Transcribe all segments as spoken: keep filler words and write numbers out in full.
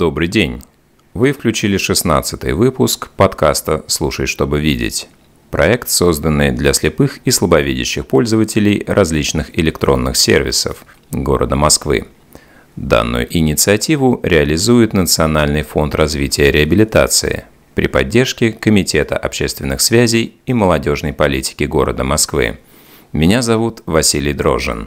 Добрый день! Вы включили шестнадцатый выпуск подкаста «Слушай, чтобы видеть». Проект, созданный для слепых и слабовидящих пользователей различных электронных сервисов города Москвы. Данную инициативу реализует Национальный фонд развития и реабилитации при поддержке Комитета общественных связей и молодежной политики города Москвы. Меня зовут Василий Дрожжин.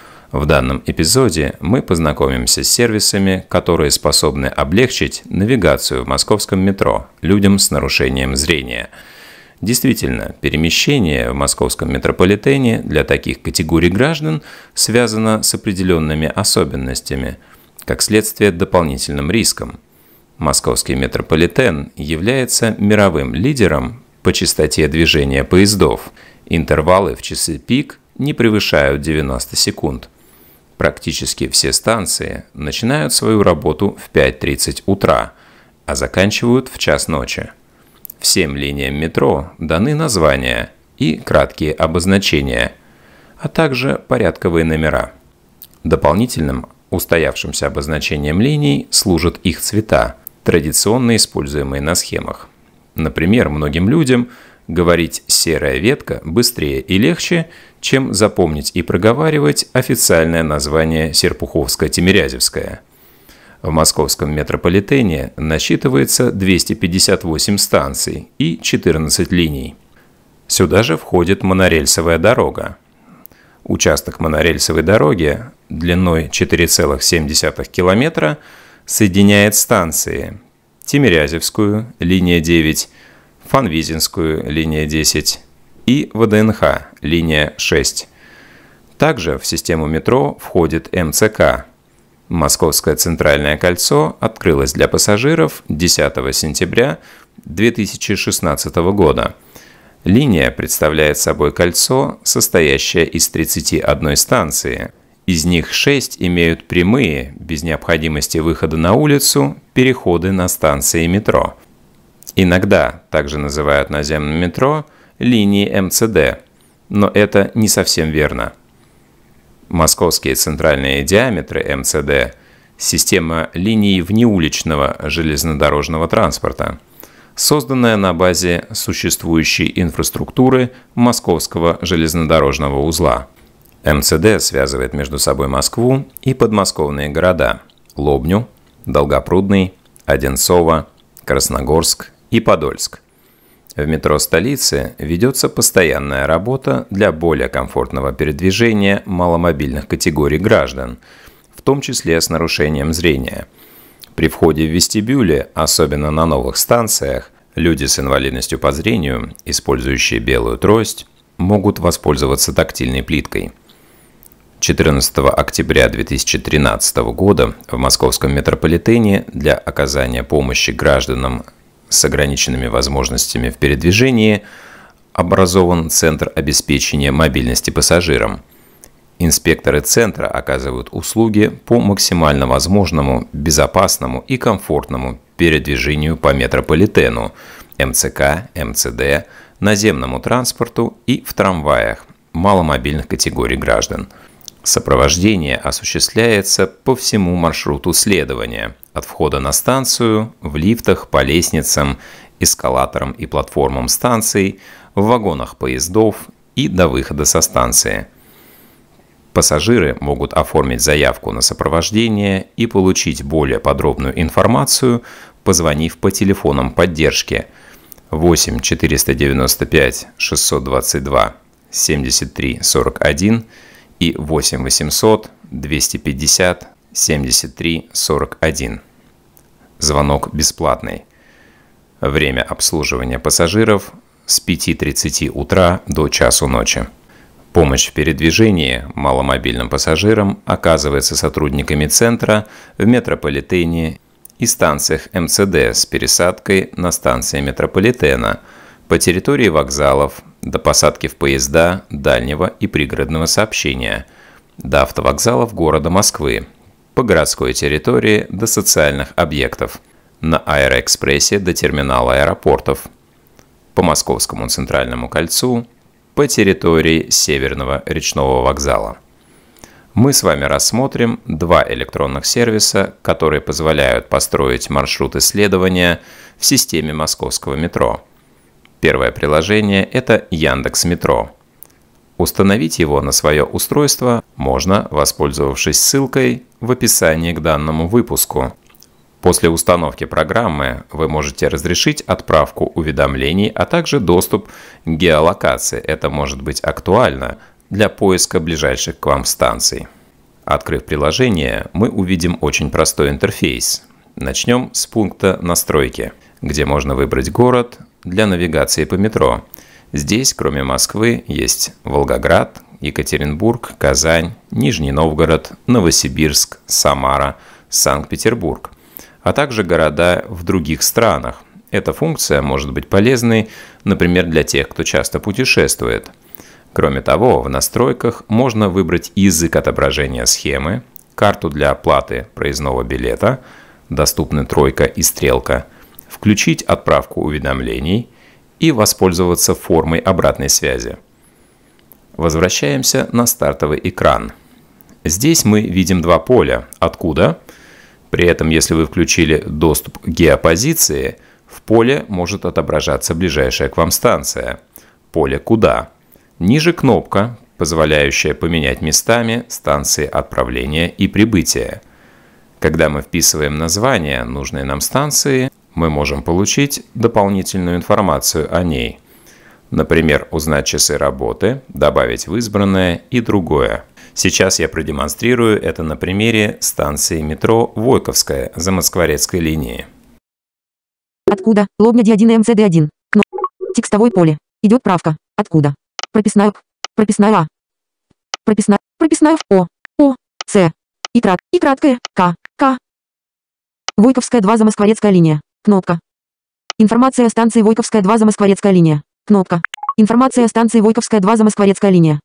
В данном эпизоде мы познакомимся с сервисами, которые способны облегчить навигацию в московском метро людям с нарушением зрения. Действительно, перемещение в московском метрополитене для таких категорий граждан связано с определенными особенностями, как следствие дополнительным риском. Московский метрополитен является мировым лидером по частоте движения поездов. Интервалы в часы пик не превышают девяносто секунд. Практически все станции начинают свою работу в пять тридцать утра, а заканчивают в час ночи. Всем линиям метро даны названия и краткие обозначения, а также порядковые номера. Дополнительным устоявшимся обозначением линий служат их цвета, традиционно используемые на схемах. Например, многим людям говорить «серая ветка» быстрее и легче, чем запомнить и проговаривать официальное название Серпуховско-Тимирязевская. В московском метрополитене насчитывается двести пятьдесят восемь станций и четырнадцать линий. Сюда же входит монорельсовая дорога. Участок монорельсовой дороги длиной четыре целых семь десятых километра соединяет станции Тимирязевскую, линия девять, Фанвизинскую, линия десять, и ВДНХ, линия шесть. Также в систему метро входит МЦК. Московское центральное кольцо открылось для пассажиров десятого сентября две тысячи шестнадцатого года. Линия представляет собой кольцо, состоящее из тридцати одной станции. Из них шесть имеют прямые, без необходимости выхода на улицу, переходы на станции метро. Иногда также называют наземным метро линии МЦД, но это не совсем верно. Московские центральные диаметры МЦД – система линий внеуличного железнодорожного транспорта, созданная на базе существующей инфраструктуры Московского железнодорожного узла. МЦД связывает между собой Москву и подмосковные города – Лобню, Долгопрудный, Одинцово, Красногорск и Подольск. В метро столицы ведется постоянная работа для более комфортного передвижения маломобильных категорий граждан, в том числе с нарушением зрения. При входе в вестибюле, особенно на новых станциях, люди с инвалидностью по зрению, использующие белую трость, могут воспользоваться тактильной плиткой. четырнадцатого октября две тысячи тринадцатого года в московском метрополитене для оказания помощи гражданам с ограниченными возможностями в передвижении образован Центр обеспечения мобильности пассажирам. Инспекторы центра оказывают услуги по максимально возможному, безопасному и комфортному передвижению по метрополитену, МЦК, МЦД, наземному транспорту и в трамваях маломобильных категорий граждан. Сопровождение осуществляется по всему маршруту следования, от входа на станцию, в лифтах, по лестницам, эскалаторам и платформам станций, в вагонах поездов и до выхода со станции. Пассажиры могут оформить заявку на сопровождение и получить более подробную информацию, позвонив по телефонам поддержки восемь четыреста девяносто пять шестьсот двадцать два семьдесят три сорок один и восемь восемьсот двести пятьдесят семьдесят три сорок один. Звонок бесплатный. Время обслуживания пассажиров с пяти тридцати утра до часу ночи. Помощь в передвижении маломобильным пассажирам оказывается сотрудниками центра в метрополитене и станциях МЦД с пересадкой на станции метрополитена, по территории вокзалов, до посадки в поезда дальнего и пригородного сообщения, до автовокзалов города Москвы, по городской территории до социальных объектов, на Аэроэкспрессе до терминала аэропортов, по Московскому центральному кольцу, по территории Северного речного вокзала. Мы с вами рассмотрим два электронных сервиса, которые позволяют построить маршрут исследования в системе московского метро. Первое приложение – это Яндекс.Метро. Установить его на свое устройство можно, воспользовавшись ссылкой в описании к данному выпуску. После установки программы вы можете разрешить отправку уведомлений, а также доступ к геолокации. Это может быть актуально для поиска ближайших к вам станций. Открыв приложение, мы увидим очень простой интерфейс. Начнем с пункта «Настройки», где можно выбрать город для навигации по метро. Здесь, кроме Москвы, есть Волгоград, Екатеринбург, Казань, Нижний Новгород, Новосибирск, Самара, Санкт-Петербург, а также города в других странах. Эта функция может быть полезной, например, для тех, кто часто путешествует. Кроме того, в настройках можно выбрать язык отображения схемы, карту для оплаты проездного билета, доступны тройка и стрелка, включить отправку уведомлений и воспользоваться формой обратной связи. Возвращаемся на стартовый экран. Здесь мы видим два поля «Откуда?». При этом, если вы включили доступ к геопозиции, в поле может отображаться ближайшая к вам станция. Поле «Куда?». Ниже кнопка, позволяющая поменять местами станции отправления и прибытия. Когда мы вписываем название нужной нам станции, мы можем получить дополнительную информацию о ней. Например, узнать часы работы, добавить в избранное и другое. Сейчас я продемонстрирую это на примере станции метро Войковская за Москворецкой линией. Откуда? Лобня Д один и М Ц Д один. Текстовое поле. Идет правка. Откуда? Прописная К. Прописная А. Прописная. Прописная О. О. С. И крат. И краткое. К. К. Войковская два за Москворецкая линия. Кнопка. Информация о станции Войковская два за Москворецкая линия. Кнопка. Информация о станции Войковская два за Москворецкая линия.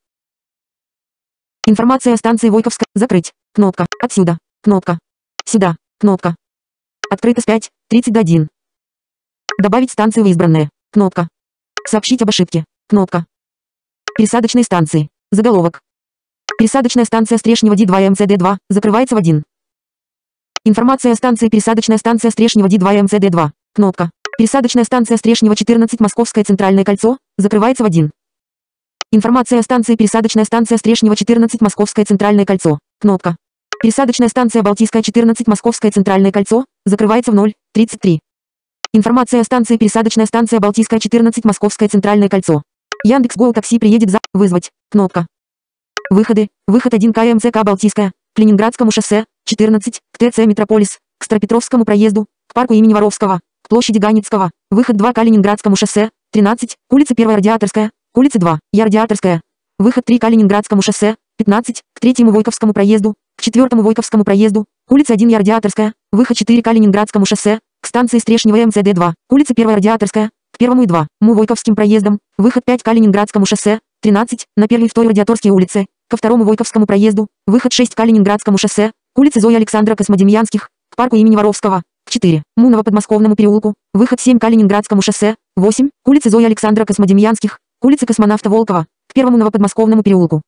Информация о станции Войковская. Закрыть. Кнопка. Отсюда. Кнопка. Сюда. Кнопка. Открыто с пять тридцать до один. Добавить станции в избранное. Кнопка. Сообщить об ошибке. Кнопка. Пересадочные станции. Заголовок. Пересадочная станция Стрешнева Д два и М Ц Д два закрывается в один. Информация о станции Пересадочная станция Стрешнева Д два и М Ц Д два. Кнопка. Пересадочная станция Стрешнева четырнадцать Московское центральное кольцо закрывается в один. Информация о станции Пересадочная станция Стрешнева четырнадцать Московское центральное кольцо. Кнопка. Пересадочная станция Балтийская четырнадцать Московское центральное кольцо закрывается в ноль тридцать три. Информация о станции Пересадочная станция Балтийская четырнадцать Московское центральное кольцо. Яндекс.Гоу такси приедет за. Вызвать. Кнопка. Выходы. Выход один к М Ц К Балтийская. К Ленинградскому шоссе. четырнадцать. К Т Ц Метрополис. К Старопетровскому проезду. К парку имени Воровского. К площади Ганицкого. Выход два к Ленинградскому шоссе. тринадцать. К улице первая Радиаторская. К улице два. Я Радиаторская. Выход три к Ленинградскому шоссе. пятнадцать. К третьему Войковскому проезду. К четвертому Войковскому проезду. К улице один Я Радиаторская. Выход четыре к Ленинградскому шоссе. К станции Стрешнева М Ц Д два. К улице первая Радиаторская. К первому и два. Му Войковским проездом. Выход пять к Ленинградскому шоссе. тринадцать. На первой и второй Радиаторские улицы. Ко второму Войковскому проезду. Выход шесть к Ленинградскому шоссе. К улице Зои Александра Космодемьянских. К парку имени Воровского. К четыре. Му Новоподмосковному переулку. Выход семь к Ленинградскому шоссе. восемь. К улице Зои Александра Космодемьянских. К улице Космонавта Волкова. К первому Новоподмосковному переулку.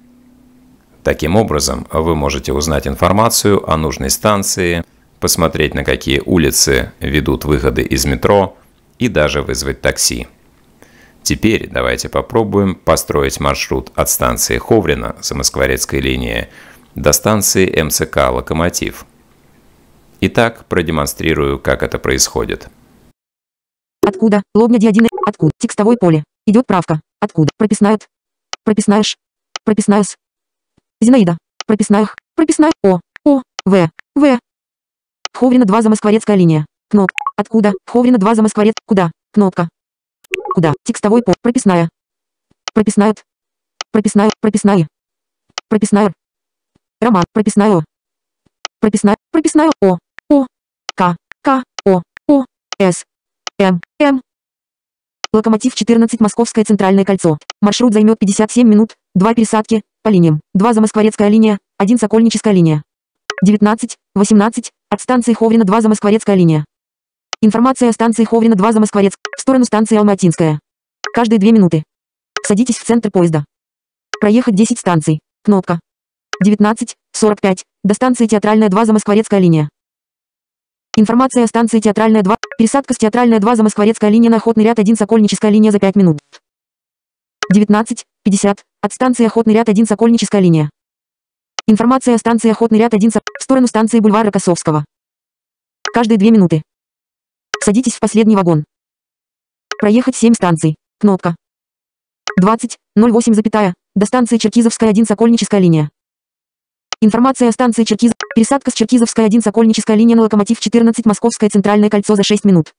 Таким образом, вы можете узнать информацию о нужной станции, посмотреть, на какие улицы ведут выходы из метро и даже вызвать такси. Теперь давайте попробуем построить маршрут от станции Ховрино за Москворецкой линией до станции М Ц К «Локомотив». Итак, продемонстрирую, как это происходит. Откуда? Лобня Д один. Откуда? Текстовое поле. Идет правка. Откуда? Прописная. Прописная Ш. Прописная С. Зинаида. Прописная Х. Прописная О. О. В. В. Ховрино два за Москворецкая линия. Кнопка. Откуда? Ховрино два за Москворец. Куда? Кнопка. Куда? Текстовой поле. Прописная. Прописная. Прописная. Прописная. Прописная. Роман. Прописная. Прописная. Прописная О. О. К. К. О. О. С. М. М. Локомотив четырнадцать Московское центральное кольцо. Маршрут займет пятьдесят семь минут. два пересадки по линиям. два за Москворецкая линия. один Сокольническая линия. девятнадцать. восемнадцать. От станции Ховрино два за Москворецкая линия. Информация о станции Ховрино два за Москворецк. В сторону станции Алматинская. Каждые две минуты. Садитесь в центр поезда. Проехать десять станций. Кнопка. девятнадцать сорок пять. До станции Театральная два Замоскворецкая линия. Информация о станции Театральная два. Пересадка с Театральная два Замоскворецкая линия на Охотный ряд один Сокольническая линия за пять минут. девятнадцать пятьдесят. От станции Охотный ряд один Сокольническая линия. Информация о станции Охотный ряд один в сторону станции бульвара Рокоссовского. Каждые две минуты. Садитесь в последний вагон. Проехать семь станций. Кнопка. двадцать ноль восемь, до станции Черкизовская один Сокольническая линия. Информация о станции Черкизов. Пересадка с Черкизовская один Сокольническая линия на локомотив четырнадцать Московское центральное кольцо за шесть минут.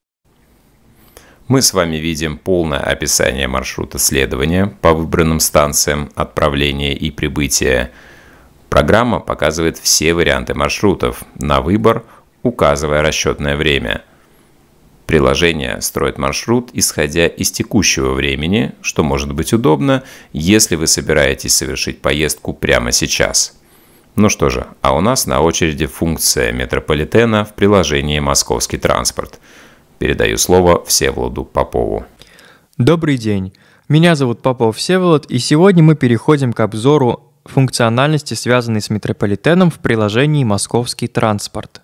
Мы с вами видим полное описание маршрута следования по выбранным станциям отправления и прибытия. Программа показывает все варианты маршрутов на выбор, указывая расчетное время. Приложение строит маршрут, исходя из текущего времени, что может быть удобно, если вы собираетесь совершить поездку прямо сейчас. Ну что же, а у нас на очереди функция метрополитена в приложении «Московский транспорт». Передаю слово Всеволоду Попову. Добрый день, меня зовут Попов Всеволод, и сегодня мы переходим к обзору функциональности, связанной с метрополитеном в приложении «Московский транспорт».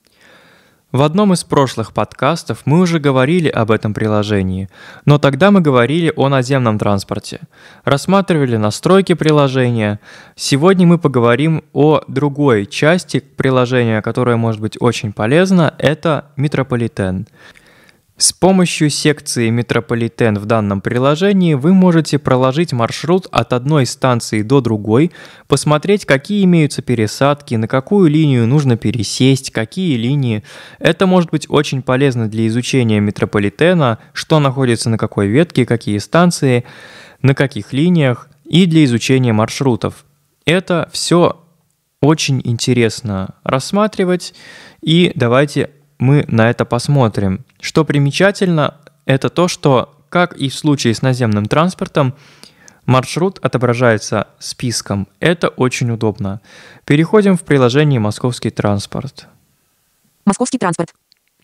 В одном из прошлых подкастов мы уже говорили об этом приложении, но тогда мы говорили о наземном транспорте, рассматривали настройки приложения. Сегодня мы поговорим о другой части приложения, которая может быть очень полезна, это метрополитен. С помощью секции «Метрополитен» в данном приложении вы можете проложить маршрут от одной станции до другой, посмотреть, какие имеются пересадки, на какую линию нужно пересесть, какие линии. Это может быть очень полезно для изучения метрополитена, что находится на какой ветке, какие станции, на каких линиях, и для изучения маршрутов. Это все очень интересно рассматривать, и давайте мы на это посмотрим. Что примечательно, это то, что, как и в случае с наземным транспортом, маршрут отображается списком. Это очень удобно. Переходим в приложение «Московский транспорт». Московский транспорт.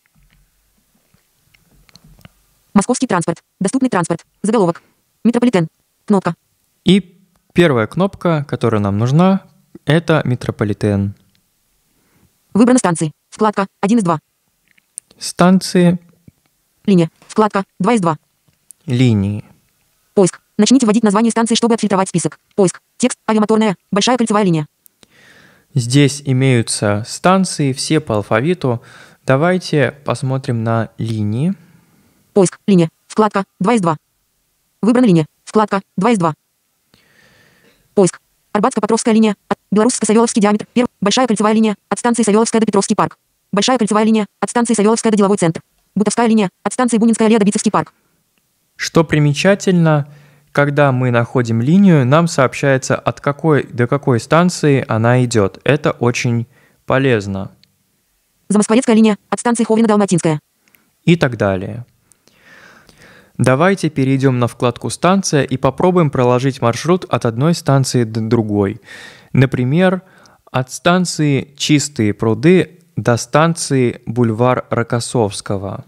Московский транспорт. Доступный транспорт. Заголовок. Метрополитен. Кнопка. И первая кнопка, которая нам нужна, это метрополитен. Выбраны станции. Вкладка один из два. Станции. Линия. Вкладка два из два. Линии. Поиск. Начните вводить название станции, чтобы отфильтровать список. Поиск. Текст. Авиамоторная. Большая кольцевая линия. Здесь имеются станции, все по алфавиту. Давайте посмотрим на линии. Поиск. Линия. Вкладка два из два. Выбрана линия. Вкладка два из два. Поиск. Арбатско-Покровская линия. От Белорусско-Савеловский диаметр. Первая. Большая кольцевая линия. От станции Савеловская до Петровский парк. Большая кольцевая линия. От станции Савеловская до Деловой центр. Бутовская линия. От станции Бунинская аллея до Битцевский парк. Что примечательно, когда мы находим линию, нам сообщается, от какой до какой станции она идет. Это очень полезно. Замоскворецкая линия. От станции Ховрино-Далматинская. И так далее. Давайте перейдем на вкладку «Станция» и попробуем проложить маршрут от одной станции до другой. Например, от станции Чистые пруды до станции бульвар Рокоссовского.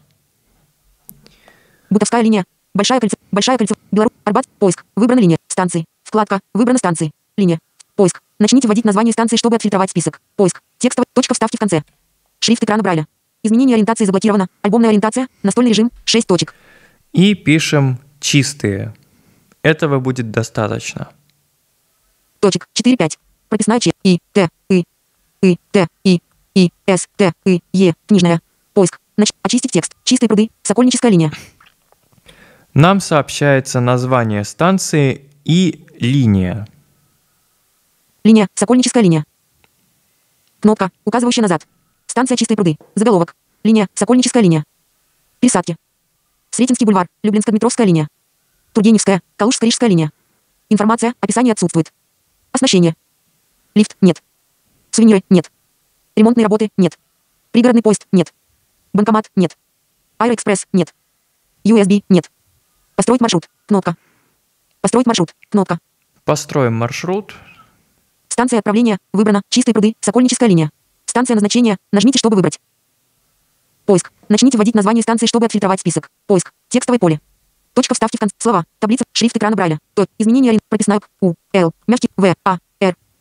Бутовская линия. Большая кольцо. Большая кольцо. Беларусь. Арбат. Поиск. Выбрана линия. Станции. Вкладка. Выбраны станции. Линия. Поиск. Начните вводить название станции, чтобы отфильтровать список. Поиск. Текстовая. Точка вставки в конце. Шрифт экрана Брайля. Изменение ориентации заблокировано. Альбомная ориентация. Настольный режим. шесть точек. И пишем «Чистые». Этого будет достаточно. Точек. четыре пять. Прописная Ч. И. Т. И. И. Т. И. И. С. Т. И. Е. Книжная. Поиск. Нач... Очистить текст. Чистые пруды. Сокольническая линия. Нам сообщается название станции и линия. Линия. Сокольническая линия. Кнопка, указывающая назад. Станция Чистые пруды. Заголовок. Линия. Сокольническая линия. Пересадки. Сретенский бульвар. Люблинско-Дмитровская линия. Тургеневская. Калужско-Рижская линия. Информация. Описание отсутствует. Оснащение. Лифт. Нет. Сувениры. Нет. Ремонтные работы. Нет. Пригородный поезд. Нет. Банкомат. Нет. Аэроэкспресс. Нет. ю эс би. Нет. Построить маршрут. Кнопка. Построить маршрут. Кнопка. Построим маршрут. Станция отправления. Выбрана. Чистые пруды. Сокольническая линия. Станция назначения. Нажмите, чтобы выбрать. Поиск. Начните вводить название станции, чтобы отфильтровать список. Поиск. Текстовое поле. Точка вставки в конце. Слова. Таблица. Шрифт экрана Брайля. То. Изменение. Прописная. У. Л. Мягкий. В. А. Р.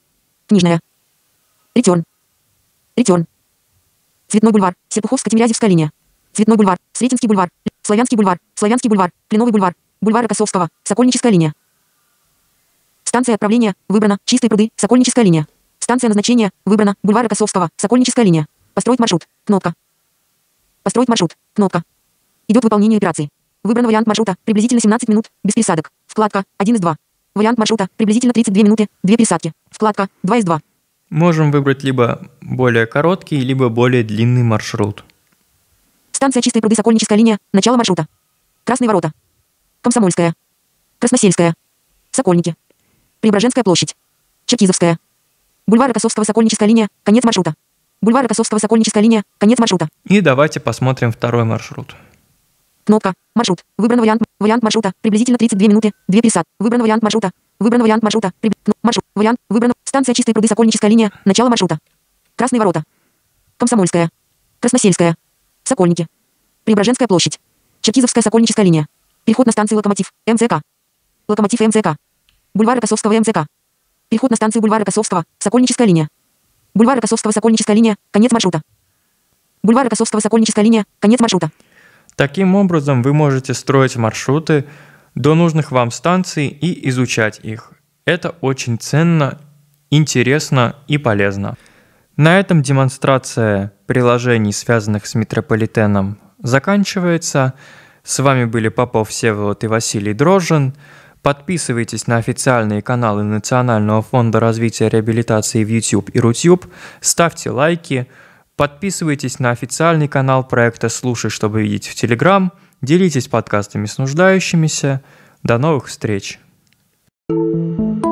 Книжная. Ретерн. Ретерн. Цветной бульвар. Серпуховско-Тимирязевская линия. Цветной бульвар. Сретенский бульвар. Славянский бульвар. Славянский бульвар. Кленовый бульвар. Бульвар Рокоссовского. Сокольническая линия. Станция отправления. Выбрана. Чистые пруды. Сокольническая линия. Станция назначения. Выбрана. Бульвар Рокоссовского. Сокольническая линия. Построить маршрут. Кнопка. Построить маршрут. Кнопка. Идет выполнение операции. Выбран вариант маршрута. Приблизительно семнадцать минут. Без пересадок. Вкладка. один из два. Вариант маршрута. Приблизительно тридцать две минуты. две пересадки. Вкладка. два из два. Можем выбрать либо более короткий, либо более длинный маршрут. Станция Чистые пруды. Сокольническая линия. Начало маршрута. Красные ворота. Комсомольская. Красносельская. Сокольники. Преображенская площадь. Черкизовская. Бульвар Рокоссовского. Сокольническая линия. Конец маршрута. Бульвар Рокоссовского. Сокольническая линия. Конец маршрута. И давайте посмотрим второй маршрут. Кнопка. Маршрут. Выбран вариант. Вариант маршрута. Приблизительно тридцать две минуты. две пересадки. Выбран вариант маршрута. Выбран вариант маршрута. При... Маршрут. Вариант. Выбран. Станция Чистые пруды. Сокольническая линия. Начало маршрута. Красные ворота. Комсомольская. Красносельская. Сокольники. Преображенская площадь. Черкизовская. Сокольническая линия. Переход на станцию Локомотив. МЦК. Локомотив МЦК. Бульвар Рокоссовского. МЦК. Переход на станцию Бульвара Рокоссовского. Сокольническая линия. Бульвар Рокоссовского. Сокольническая линия. Конец маршрута. Бульвар Рокоссовского. Сокольническая линия. Конец маршрута. Таким образом, вы можете строить маршруты до нужных вам станций и изучать их. Это очень ценно, интересно и полезно. На этом демонстрация приложений, связанных с метрополитеном, заканчивается. С вами были Попов Всеволод и Василий Дрожжин. Подписывайтесь на официальные каналы Национального фонда развития и реабилитации в YouTube и Рутюб, ставьте лайки, подписывайтесь на официальный канал проекта «Слушай, чтобы видеть» в Telegram, делитесь подкастами с нуждающимися. До новых встреч! Thank you.